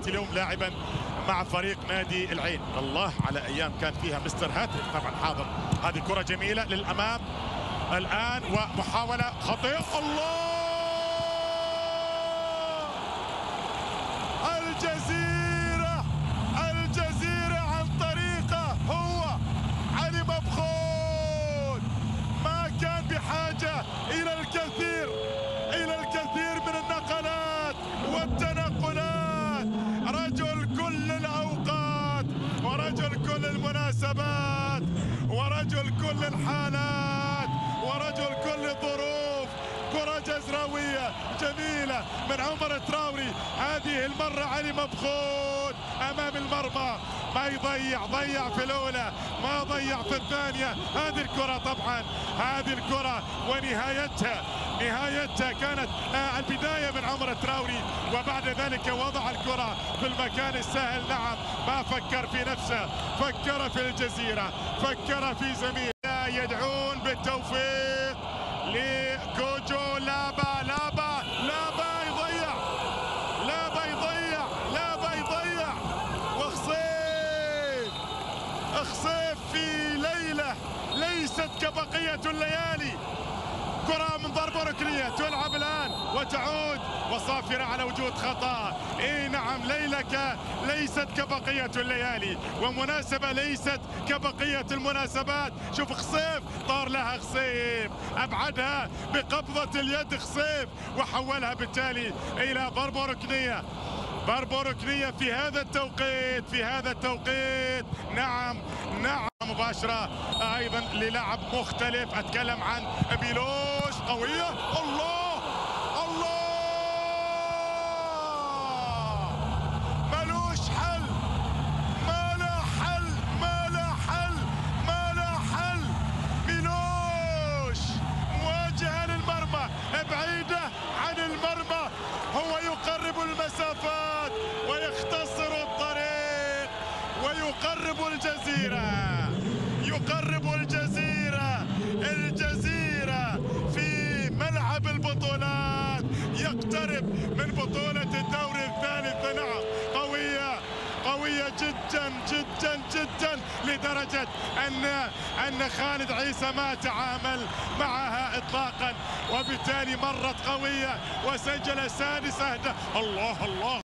اليوم لاعبا مع فريق نادي العين. الله على ايام كان فيها مستر هاتريك طبعا حاضر. هذه كرة جميلة للامام الان ومحاولة خطيرة. الله الجزيرة عن طريقه هو علي مبخوت. ما كان بحاجة إلى الكثير من النقلات والتنقلات. رجل كل الأوقات ورجل كل المناسبات ورجل كل الحالات ورجل كل الظروف. كرة جزراوية جميلة من عمر تراوري. هذه المرة علي مبخوت أمام المرمى، ما يضيع. ضيع في الأولى، ما ضيع في الثانية. هذه الكرة طبعا، هذه الكرة ونهايتها كانت البداية من عمر تراوري، وبعد ذلك وضع الكرة في المكان السهل. نعم، ما فكر في نفسه، فكر في الجزيرة، فكر في زميله. يدعون بالتوفيق لكوجو. لابا يضيع وخصيف في ليلة ليست كبقية الليالي. كرة من ضربة ركنية تلعب الآن وتعود وصافرة على وجود خطأ. اي نعم، ليلك ليست كبقية الليالي، ومناسبة ليست كبقية المناسبات. شوف خصيف طار لها، خصيف أبعدها بقبضة اليد خصيف وحولها بالتالي إلى ضربة ركنية. ضربة ركنية في هذا التوقيت. نعم مباشرة أيضا للاعب مختلف. أتكلم عن بيلوش. قوية. الله ملوش حل، ما لا حل. بيلوش مواجهة للمرمى، بعيدة عن المرمى. هو يقرب المسافات ويختصر الطريق ويقرب الجزيرة في ملعب البطولات. يقترب من بطولة الدوري الثالث. نعم، قوية جدا لدرجة أن خالد عيسى ما تعامل معها إطلاقا، وبالتالي مرت قوية وسجل سادس أهداف. الله